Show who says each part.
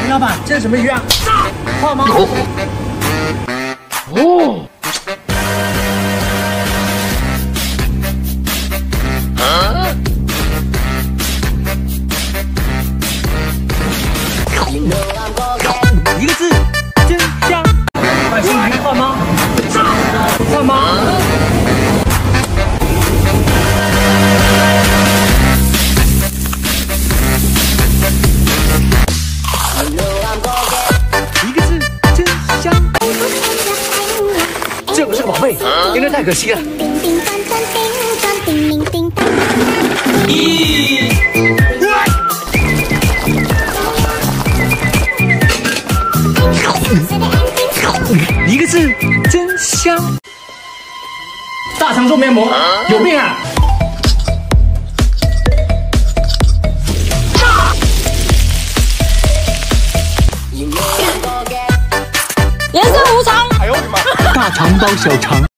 Speaker 1: 林老板，这是什么鱼啊？泡吗？
Speaker 2: 哦。
Speaker 1: 一个字，真香。外星鱼换吗？换吗？一个字，真香。这不是个宝贝，因为太可惜了。一个字，真香。大肠做面膜，有病啊！
Speaker 3: 颜色无常。
Speaker 1: 大肠包小肠。